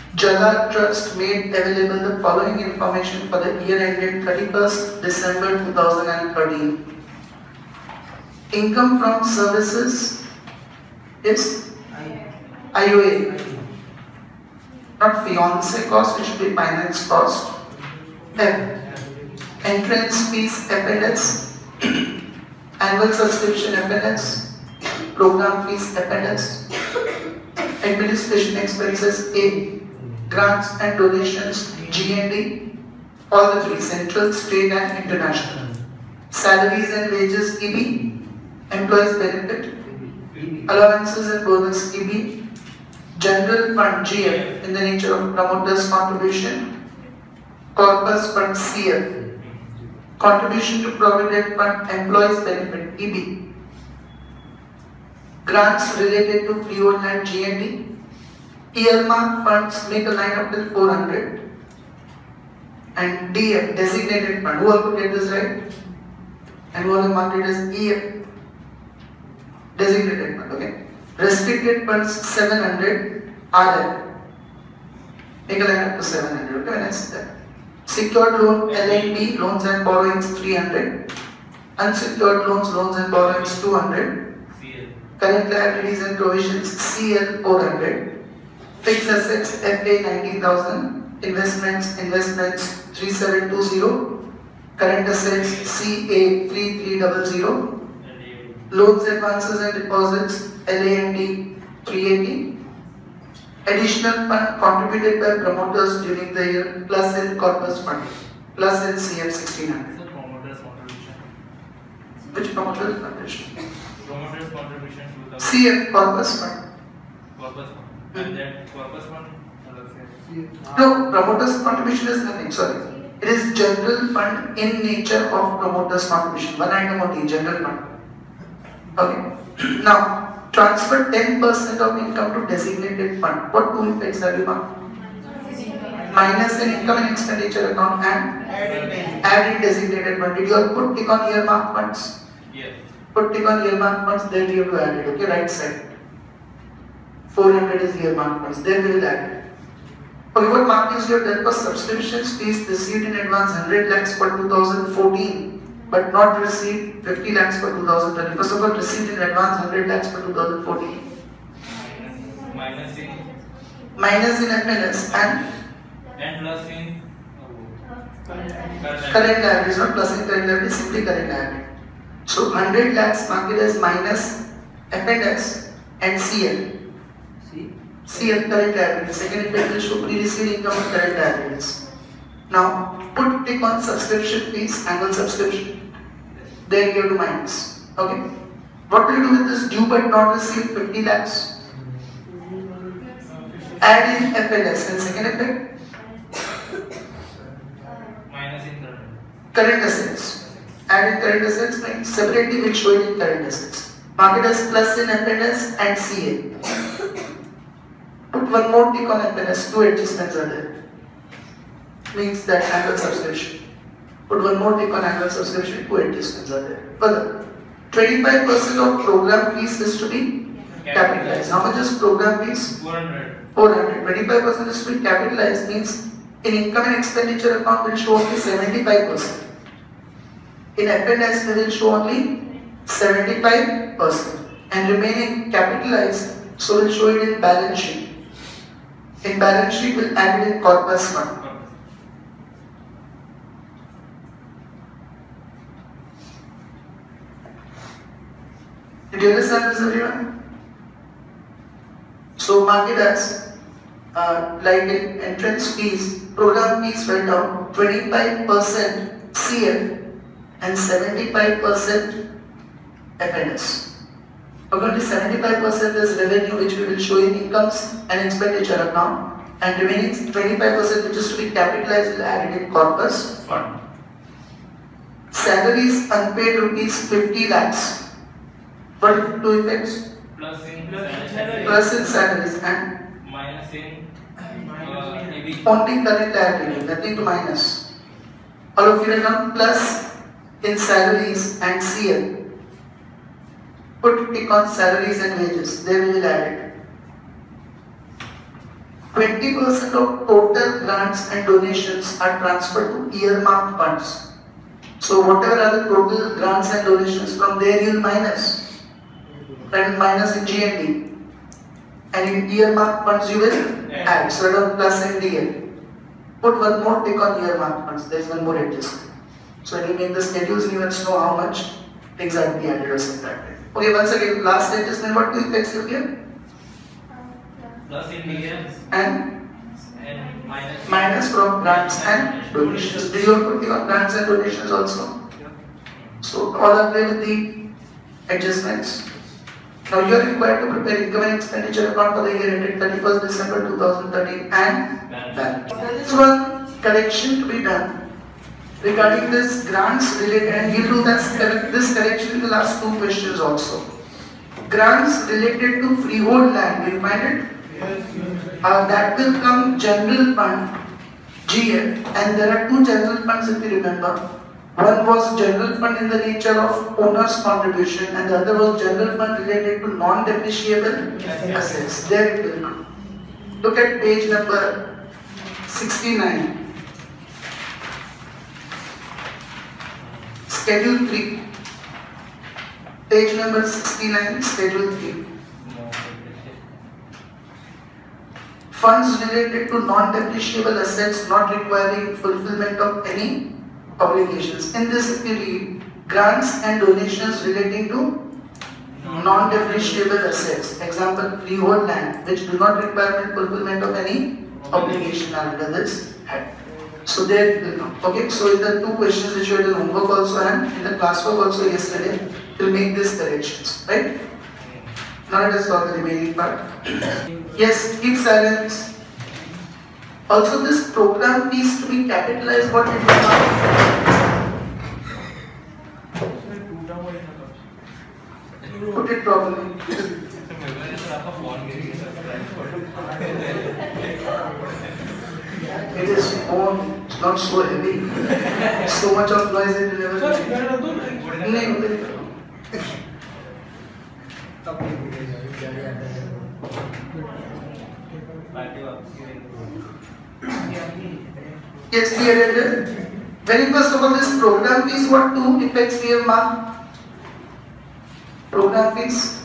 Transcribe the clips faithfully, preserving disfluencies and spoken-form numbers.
Jala Trust made available the following information for the year ended thirty-first December two thousand thirteen. Income from services is I O A, not fiance cost, it should be finance cost. F. Entrance fees F N S, annual subscription F N S, program fees F N S, administration expenses A. Grants and donations G and D, all the three, central, state and international. Salaries and wages E B, employees benefit, allowances and bonus E B, general fund G F in the nature of promoters contribution, corpus fund C F, contribution to provident fund employees benefit E B, grants related to freehold land G and D, earmark funds make a line up till four hundred, and D F designated fund, who all could get this right? And who all marked it as E F designated fund, okay? Restricted funds seven hundred, R F make a line up to seven hundred, okay? When I say that. Secured loan L and D, loans and borrowings three hundred, unsecured loans, loans and borrowings two hundred, current liabilities and provisions C L four hundred, fixed assets F A nineteen thousand, investments investments three seven two zero, current assets C A three three zero zero, loans, advances and deposits L A and D three eighty, additional fund contributed by promoters during the year plus in corpus fund plus in C F sixteen hundred. Promoters contribution. Which promoters contribution? Promoters contribution to the C F corpus fund. corpus fund. And that corpus fund. No, promoters contribution is nothing, sorry. It is general fund in nature of promoters contribution. One item only, general fund. Okay. Now, transfer ten percent of income to designated fund. What two effects have you marked? Minus in income and expenditure account and add in designated fund. Did you all put tick on earmark funds? Yes. Put tick on earmark funds, then you have to add it, okay, right side. four hundred is earmark funds, then we will add it. Okay, what mark is your debt for subscriptions fees received in advance one hundred lakhs for two thousand fourteen, but not received fifty lakhs for two thousand thirteen. First of all, received in advance one hundred lakhs for two thousand fourteen. Minus in. Minus in F N S and And plus in. current liabilities, not plus in current liabilities, simply current liability. So one hundred lakhs marked as minus F N S and C L. C L current liabilities. Second effect will show pre-received income and current liabilities. Now put tick on subscription fees, annual subscription. Then you have to minus. Okay. What will you do with this due but not received fifty lakhs? Add in F N S and second effect. Minus in current. Current assets. Add in current assets, right? Separately we'll show it in current assets. Mark it as plus in F N S and C A. Put one more tick on F N S, two adjustments are there. Means that annual subscription. Put one more tick on annual subscription, two adjustments are there. Further, twenty-five percent of program fees is to be capitalized. How much is program fees? four hundred. four hundred. twenty-five percent is to be capitalized, means in income and expenditure account will show only seventy-five percent. In F N S we will show only seventy-five percent and remaining capitalized, so we'll show it in balance sheet. In balance sheet we'll add it in corpus fund. Did you understand this, everyone? So mark it as uh, like in entrance fees, program fees went down twenty-five percent C F and seventy-five percent F N S. Only seventy-five percent is revenue, which we will show in incomes and expenditure account, and remaining twenty-five percent which is to be capitalized will add it in corpus fund. Salaries unpaid rupees fifty lakhs. What are two effects? Plus in Plus in salaries and minus in uh, E B. only current liability, nothing to minus. All of you write down plus in salaries and C L. Put tick on salaries and wages, there we will add it. twenty percent of total grants and donations are transferred to earmarked funds. So whatever are the total grants and donations, from there you will minus. Then minus in G and D. And in earmarked funds you will add. So add plus and D L. Put one more tick on earmarked funds. There is one more adjustment. So when you make the schedules, you must know how much things are to be added or subtracted. Okay, once again, last adjustment, what do you fix here? Plus in D L and, and minus, minus from grants and donations. Do you want to put on grants and donations also? So all agree with the adjustments. Now you are required to prepare income and expenditure account for the year ended thirty-first December two thousand thirteen and balance. There is one correction to be done regarding this grants related, and we will do this, this correction in the last two questions also. Grants related to freehold land, will you find it? Uh, that will come general fund, G F, and there are two general funds if you remember. One was general fund in the nature of owner's contribution, and the other was general fund related to non-depreciable assets. There it will come. Look at page number sixty-nine. Schedule three. Page number sixty-nine, Schedule three. Funds related to non-depreciable assets not requiring fulfillment of any obligations. In this, if you read, grants and donations relating to non-depreciable assets, example, freehold land, which do not require fulfillment of any obligation are under this head. So there it will come. Okay, so in the two questions which you had in homework also and in the classwork also yesterday, we'll make these corrections, right? Now let us solve the remaining part. Yes, keep silence. Also, this program fees to be capitalized, what it will now? Put it properly. It is phone, it's not so heavy. So much of noise it will never make. Yes, clear. Very first of all, this program fees, what two effects we have marked? Program fees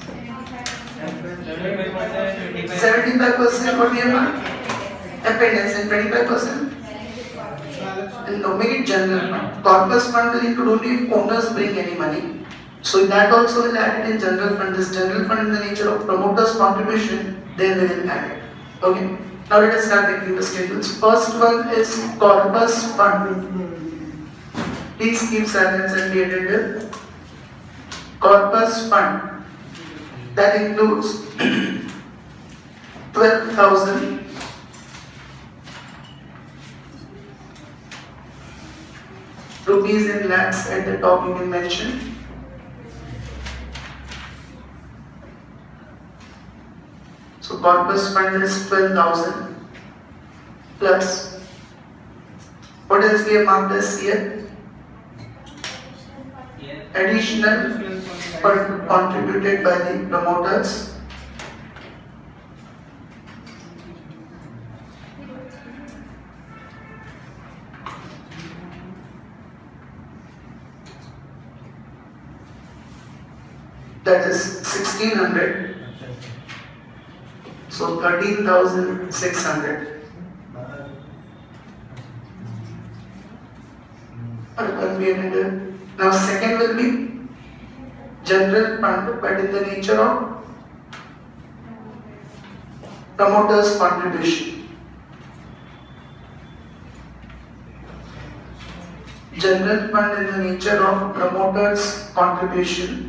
seventy-five percent what we have marked? Appendix and twenty-five percent? And no, make it general fund. Corpus fund will include only if owners bring any money. So that also will add it in general fund. This general fund in the nature of promoters' contribution, there we will add it. Okay. Now let us start making the schedules. First one is corpus fund. Please keep silence and be attentive. Corpus fund. That includes twelve thousand rupees in lakhs at the top you can mention. So corpus fund is twelve thousand plus, what else we have marked as here? Additional fund contributed by the promoters. That is sixteen hundred. So thirteen thousand six hundred. Now second will be general fund, but in the nature of promoters' contribution. General fund in the nature of promoters' contribution.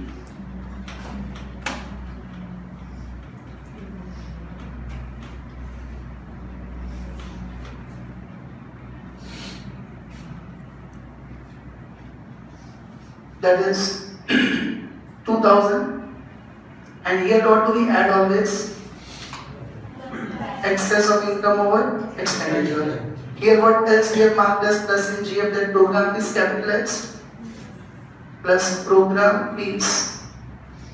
That is two thousand, and here what do we add always? Excess of income over expenditure. Here what else we have marked as plus in G F, that program is capitalized, plus program fees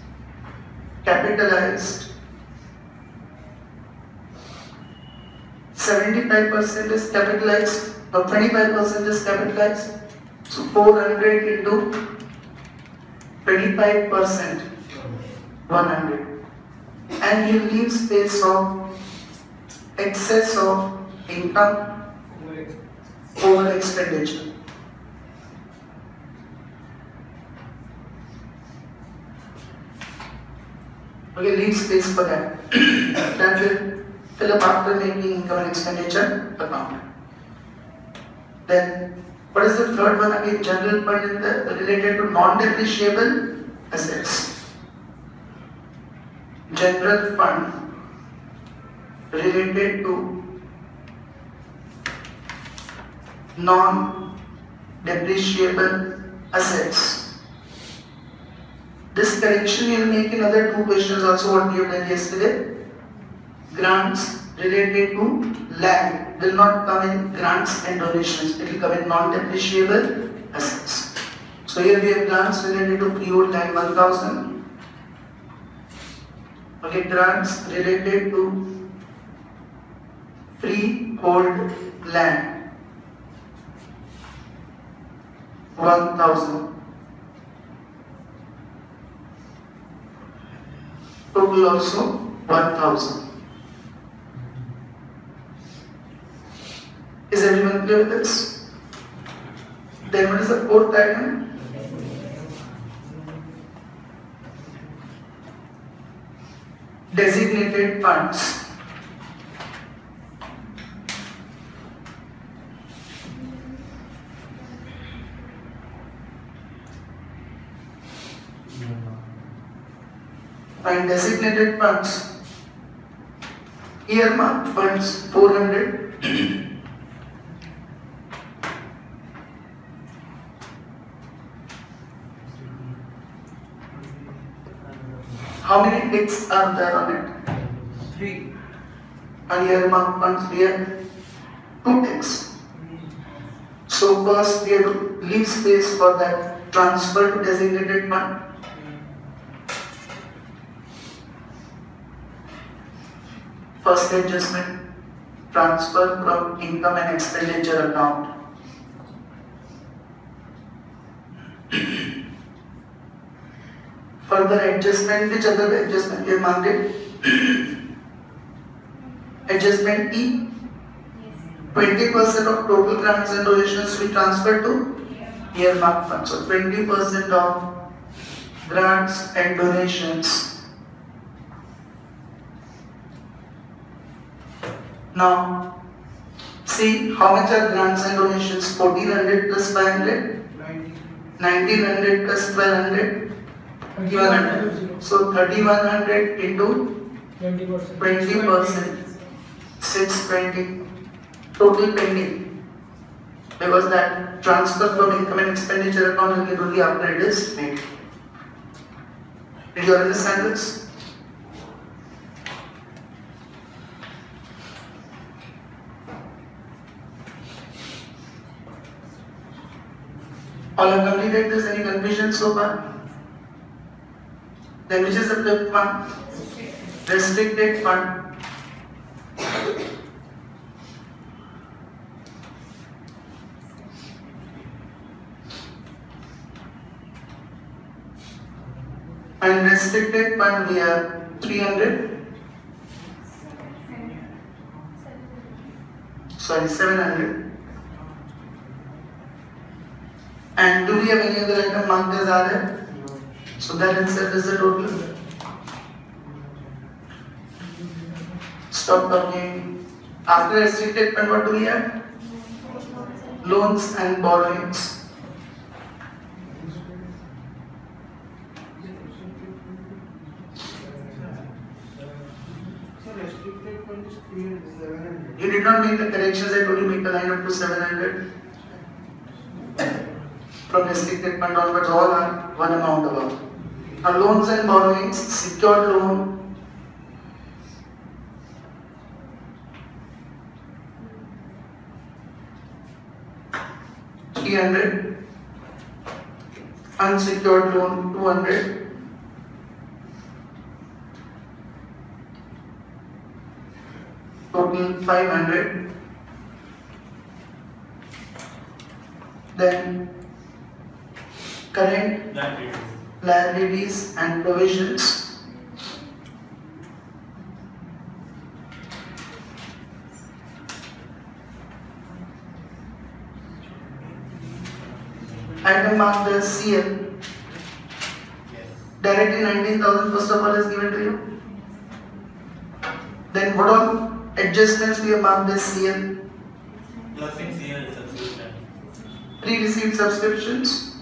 capitalized seventy-five percent is capitalized, or twenty-five percent is capitalized. So four hundred into twenty-five percent, one hundred. And you leave space of excess of income over expenditure. Okay, leave space for that. That will fill up after making income and expenditure account. Then, what is the third one again? General fund in the related to non-depreciable assets. General fund related to non-depreciable assets. This correction you will make in other two questions also what we have done yesterday. Grants related to land will not come in grants and donations, it will come in non-depreciable assets. So here we have grants related to freehold land one thousand. Okay, grants related to freehold land one thousand. Total also one thousand. Is everyone clear with this? Then what is the fourth item? Designated funds. And designated funds, earmarked funds four hundred. How many ticks are there on it? Three. And earmarked funds, we have two ticks. So first we have to leave space for that transfer to designated fund. First adjustment, transfer from income and expenditure account. Further adjustment, which other adjustment you have marked it? Adjustment E, twenty percent of total grants and donations we transfer to earmarked fund. So twenty percent of grants and donations. Now, see how much are grants and donations? fourteen hundred plus five hundred? nineteen hundred plus twelve hundred? twelve hundred. So thirty-one hundred into twenty percent. six twenty. Total pending. Because that transfer from income and expenditure account will get only after it is made. Did you understand this? All have completed this. Any confusion so far? Then which is the fifth one? Restricted fund. And restricted fund we have three hundred. Sorry, seven hundred. And do we have any other item marked as R F? So that itself is the total. Stop talking. After restricted fund, what do we have? Loans and borrowings. You did not make the corrections. I told you make the line up to seven hundred. From restricted fund onwards, all are one amount above. Now, loans and borrowings, secured loan, three hundred, unsecured loan, two hundred, two total five hundred. Then current liabilities and provisions. Item marked as C L. Directly nineteen thousand first of all is given to you. Then what all adjustments we have marked as C L? Plus in C L subscription. Pre-received subscriptions.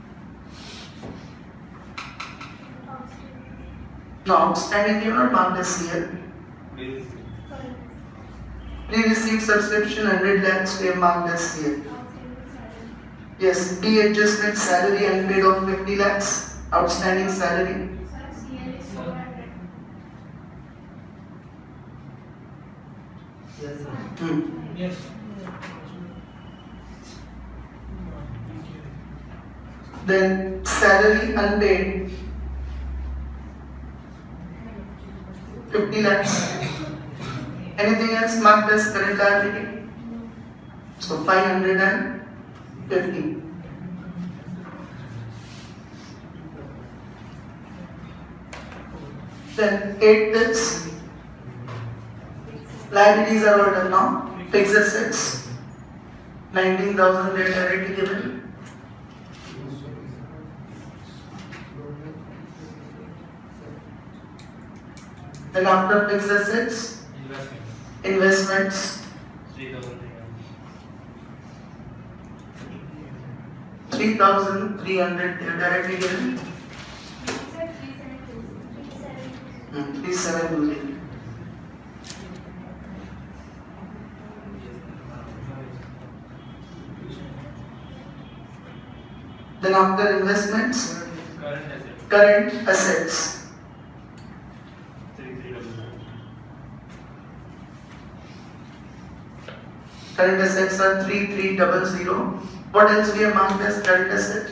No, outstanding we have not marked as C L. Pre-received subscription one hundred lakhs we have marked as C L. Yes, pre-adjustment salary unpaid of fifty lakhs. Outstanding salary. Hmm. Yes. Then salary unpaid fifty lakhs. Anything else marked as current liability? So five hundred fifty. Then eight this. Liabilities are all done now. Fixed assets. nineteen thousand they are directly given. Then after fixed assets, Investment. investments, three thousand three hundred they are directly given. Hmm, three seven million. Then after investments, Current asset. current assets. Three three double zero. Current assets are three three double zero. What else we have marked as current asset?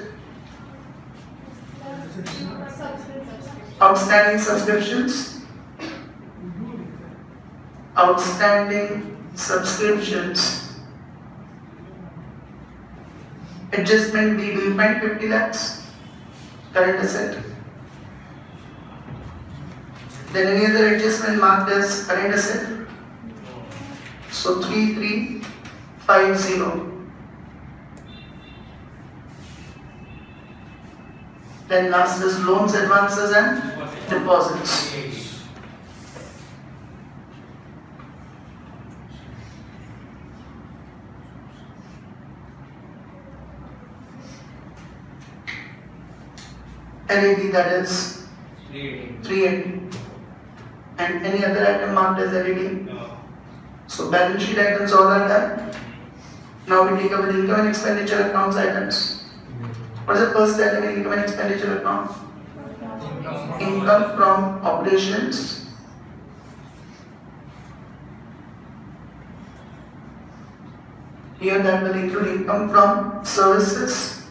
Outstanding subscriptions. Outstanding subscriptions. Adjustment B, do you find fifty lakhs? Current asset. Then any other adjustment marked as current asset? So three three five zero. Then last is loans, advances and deposits. L E D that is three eighty. And any other item marked as L E D? No. So balance sheet items all are done. Now we take up the income and expenditure accounts items. What is the first item in income and expenditure account? Income from operations. Here that will include income from services,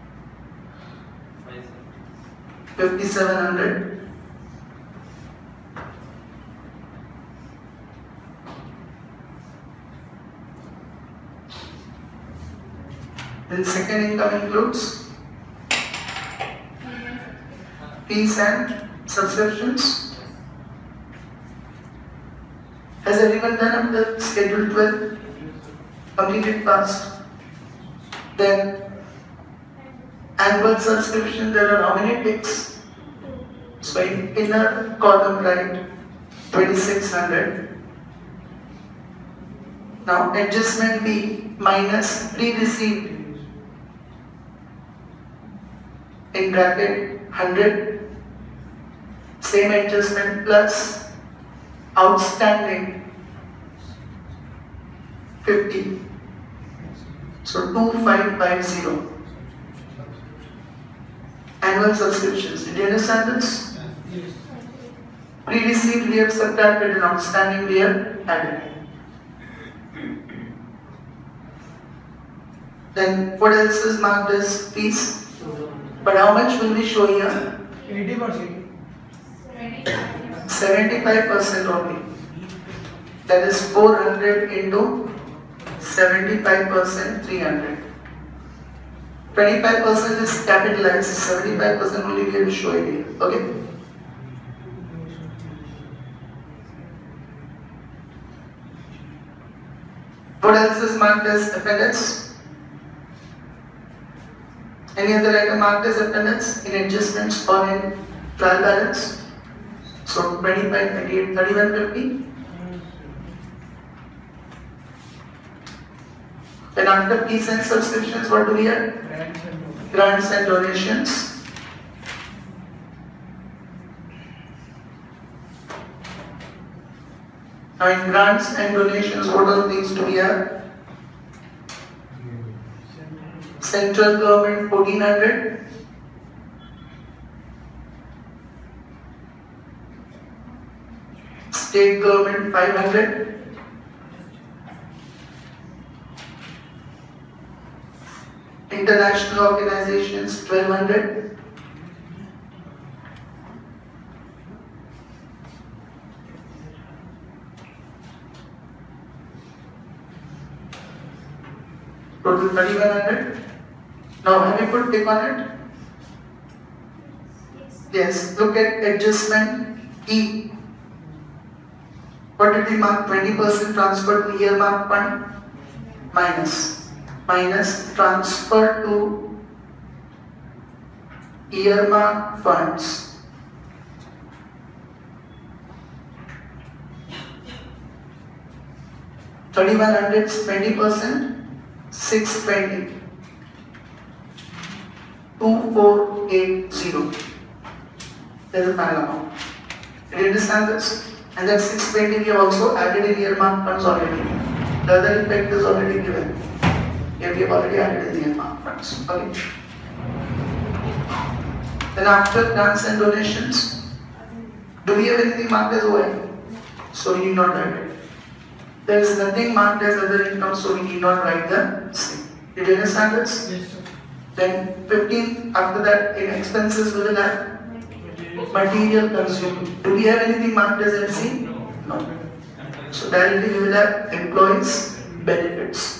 Five seven. fifty-seven hundred. Then second income includes fees and subscriptions. Has everyone done up the schedule twelve? Completed fast. Then annual subscription, there are how many ticks? So in inner column right, twenty-six hundred. Now adjustment B minus pre-received in bracket one hundred. Same adjustment plus outstanding fifty. So two five five zero. Annual subscriptions. Did you understand this? Yes. Pre-received we have subtracted and outstanding we have added. Then what else is marked as fees? But how much will we show here? eighty percent. seventy-five percent only. That is four hundred into seventy-five percent, three hundred. twenty-five percent is capitalized, seventy-five percent only we have to show it here. Okay? What else is marked as appendix? Any other item marked as appendix in adjustments or in trial balance? So twenty-five, twenty-eight, thirty-one, fifty. Then after fees and subscriptions, what do we have? Grants and donations. Now in grants and donations, what are things do we have? Central government fourteen hundred. State government five hundred. International organizations twelve hundred. Total thirty-one hundred. Now have you put tick on it? Yes. Look at adjustment E. What did we mark? twenty percent transfer to earmark fund minus. Minus transfer to earmark funds. thirty-one hundred is twenty percent, six twenty. two four eight zero. That is the final amount. Do you understand this? And that six twenty we have also added in earmark funds already. The other effect is already given. Here we have already added in the earmark funds. Okay. Then after grants and donations, do we have anything marked as O I? So we need not write it. There is nothing marked as other income, so we need not write the same. Did you understand this? Yes, sir. Then fifteen, after that in expenses we will have material consumed. Do we have anything marked as M C? No. So directly we will have employees benefits.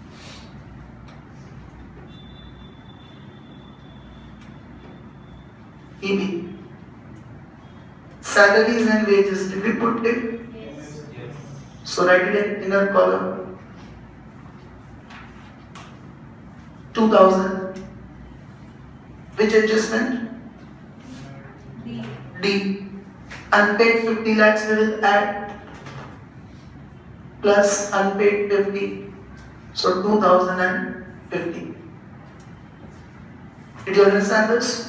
E B. Salaries and wages. Did we put it? Yes. So write it in inner column. two thousand. Which adjustment? D. D. Unpaid fifty lakhs we will add plus unpaid fifty. So two thousand fifty. Did you understand this?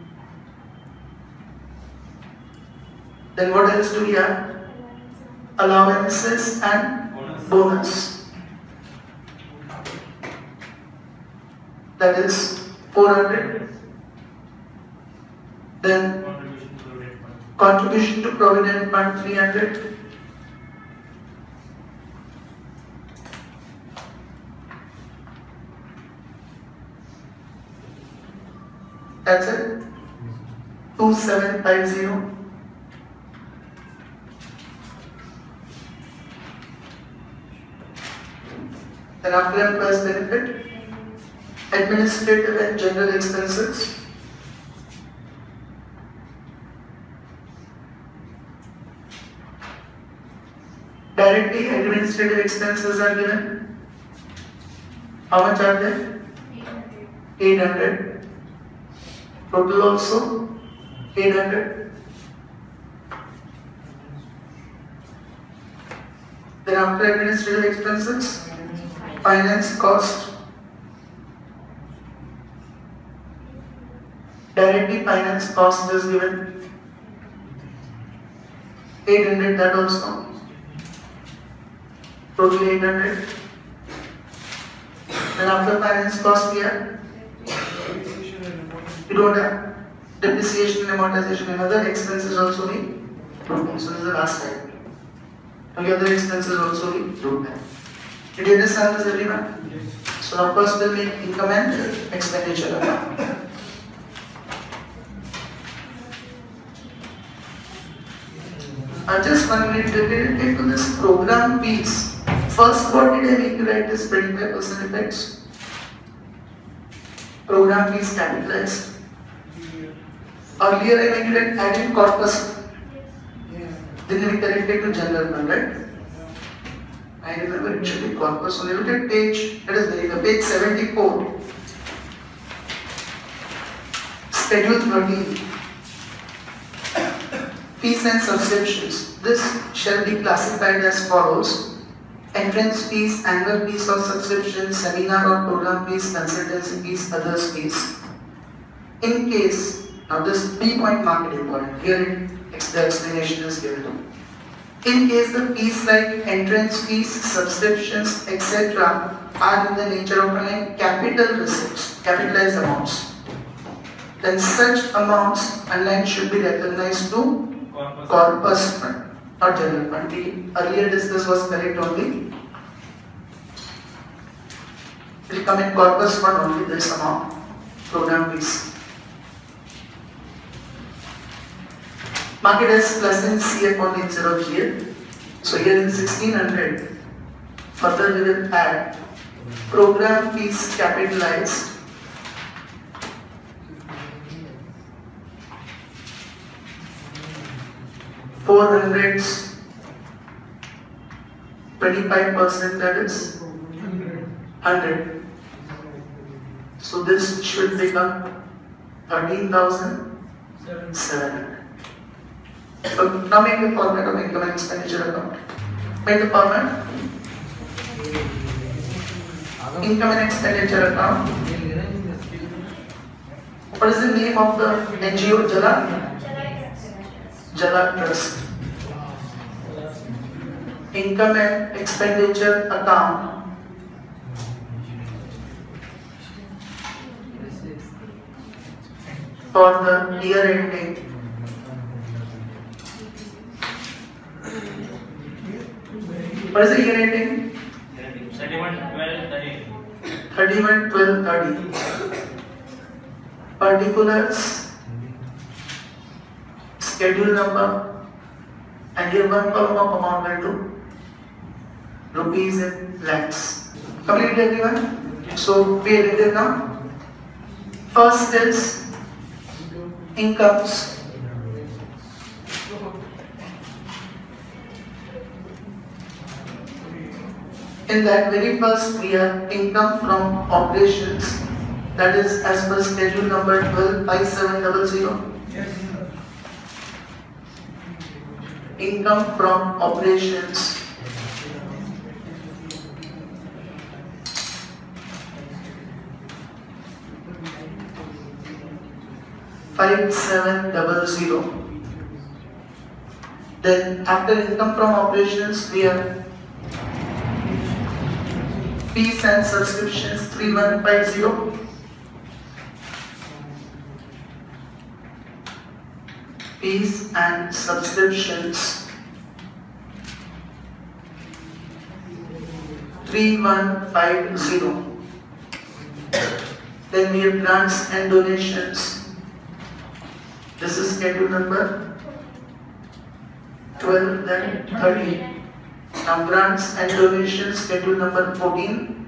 Then what else do we have? Allowances and Bonus. bonus. That is four hundred. Then Contribution to the rate fund. contribution to provident fund three hundred. That's it. two seven five zero. Then after employees benefit, administrative and general expenses. Directly administrative expenses are given. How much are they? eight hundred. Total also eight hundred. Then after administrative expenses, finance cost. Directly finance cost is given eight hundred, that also. Total eight hundred. Then after finance cost we have, we don't have depreciation and amortization and other expenses also we don't have. So this is the last slide. Okay, other expenses also we don't have. Did you understand this, everyone? Yes. So now first we'll make income and expenditure account. Uh, just one minute related to this program piece. First, what did I make you write this twenty-five percent effects? Program piece capitalized. Earlier I made you write adding corpus. Then we corrected to general one, right? I remember it should be corpus. So look at page, that is very good, page seventy-four. Schedule thirteen. Fees and subscriptions. This shall be classified as follows. Entrance fees, annual fees or subscription, seminar or program fees, consultancy fees, others fees. In case, now this three point mark is important. Here it, the explanation is given. In case the fees like entrance fees, subscriptions, et cetera are in the nature of like capital receipts, capitalized amounts, then such amounts online should be recognized to Corpus. corpus fund, not general fund. We earlier discussed was correct only. It will come in corpus fund only this amount, program fees. Market as plus in C F only instead of G F. So here in sixteen hundred, further we will add program fees capitalized. four hundreds, twenty-five percent, that is one hundred. So this should become thirteen thousand seven hundred. So now make the format of income and expenditure account. Make the format. Income and expenditure account. What is the name of the N G O? Jala? Jala Trust. Income and expenditure account. For the year ending what is the year ending? thirty-one, twelve, thirty. thirty-one, twelve, thirty. Particulars, schedule number, and here one column of amount will do. Rupees in lakhs. Complete everyone? So pay attention now. First is incomes. In that very first we have income from operations, that is as per schedule number twelve five seven zero zero. Income from operations. five seven zero zero. Then after income from operations we have fees and subscriptions three one five zero. Fees and subscriptions three one five zero. Then we have grants and donations. This is schedule number twelve, then thirteen. Now grants and donations schedule number fourteen.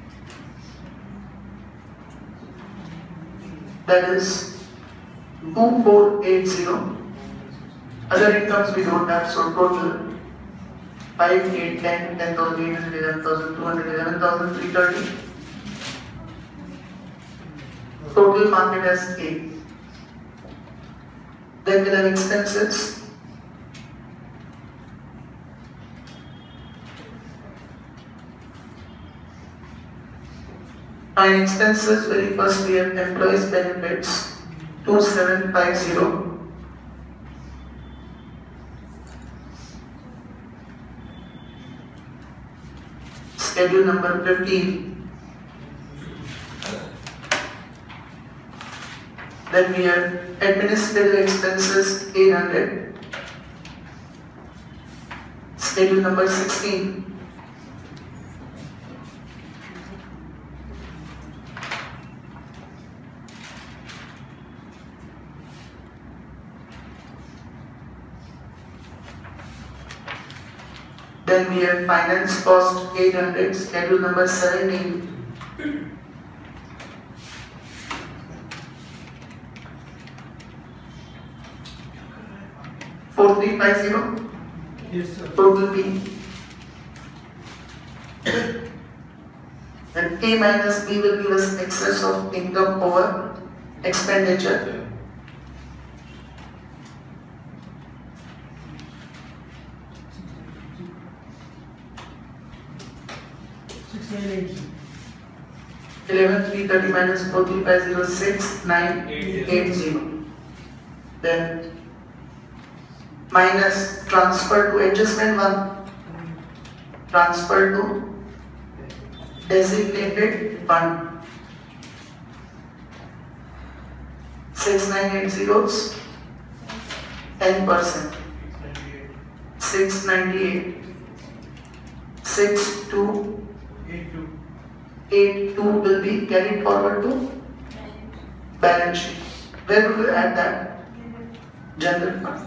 That is two four eight zero. Other incomes we don't have, so total five, eight, ten, ten thousand eight hundred, eleven thousand two hundred, eleven thousand three hundred thirty. Total market as eight. Then we'll have expenses. And expenses, very first we have employees benefits two seven five zero. Schedule number fifteen. Then we have administrative expenses eight hundred. Schedule number sixteen. Then we have finance cost eight hundred, schedule number seventeen. four three five zero. Yes, sir. Total B. And A minus B will give us excess of income over expenditure. Six nine eight. eleven three thirty minus four three five zero, six nine eight zero. Then minus transfer to adjustment one, transfer to designated fund, six nine eight zeros, ten percent, six ninety eight, six two Eight two. eight two will be carried forward to balance sheet. Where will you add that? General fund.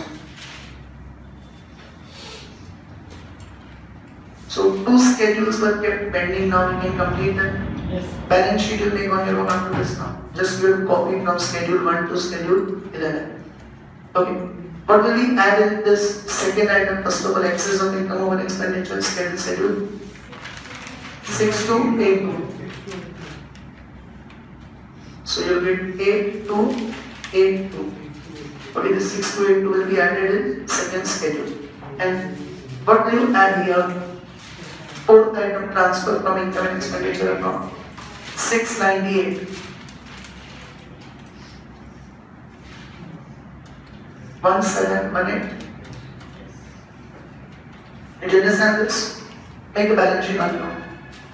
So two schedules were kept pending, now you can complete them. Yes. Balance sheet you make on your own after this now. Just you will copy from schedule one to schedule eleven. Okay. What will we add in this second item? First of all, excess of income over expenditure schedule schedule. six two eight two. So you will get eight two eight two. Okay, the six two eight two will be added in second schedule. And what will you add here? Fourth item, transfer from income and expenditure account. six ninety-eight. one seven one eight. Did you understand this? Make a balance sheet on now.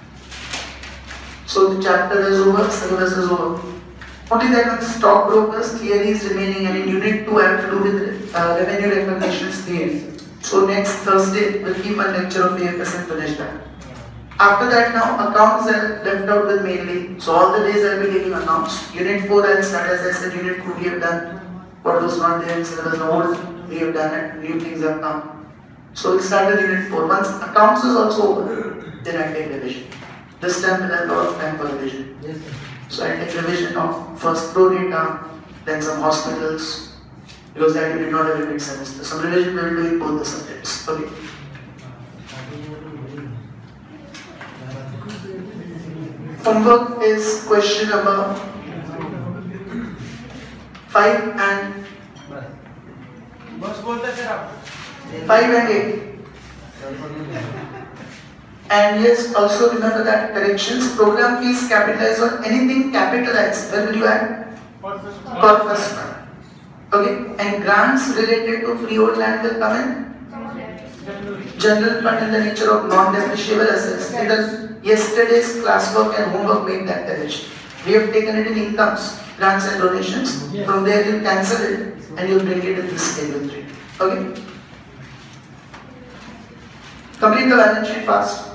So the chapter is over, syllabus is over. Only that on stockbrokers theory is remaining, and in unit two I have to do with uh, revenue recognition theory. So next Thursday we'll keep one lecture of A F S and finish that. After that now accounts are left out with mainly. So all the days I will be taking accounts. Unit four I will start, as I said. Unit two we have done. What was not there in syllabus, the old we have done it. New things have come. So we'll start with unit four. Once accounts is also over, then I take revision. This time we'll have a lot of time for revision. Yes, sir. So I take revision of first pro data, then some hospitals, because that we did not have a mid semester. Some revision we will do in both the subjects. Okay. Homework is question number five and बस बोलते sir आप. five and eight. And yes, also remember that corrections program fees capitalized on anything capitalized. Where will you add? Corpus fund. Okay. And grants related to freehold land will come in general fund in the nature of non-depreciable assets. Either yesterday's classwork and homework made that correction. We have taken it in incomes, grants and donations. Yes. From there you cancel it and you bring it in this schedule three. Okay. Complete the balance sheet fast.